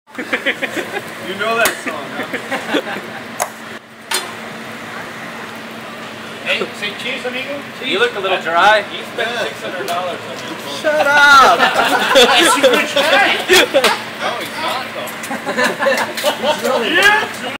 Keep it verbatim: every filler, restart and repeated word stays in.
You know that song, huh? Hey, say cheese, amigo? You look a little dry. You spent six hundred dollars on your phone. Shut up! That's a rich guy! No, he's not, though. Yeah!